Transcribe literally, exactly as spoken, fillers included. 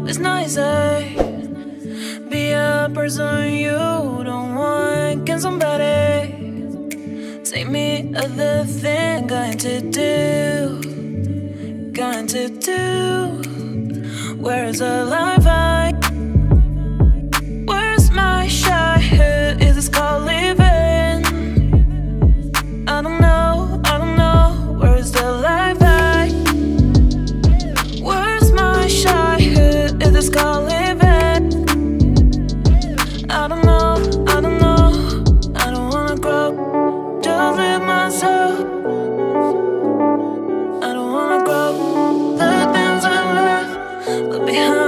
it's nicer. Be a person you don't want. Can somebody take me other thing? Going to do, going to do. Where's the life I? Where's my shy? Who is this called living? I don't know, I don't know. Where's the life I? Where's my shy? Who is this called living? I don't know, I don't know. I don't wanna grow, just live myself. I don't wanna grow, the things I left, left behind.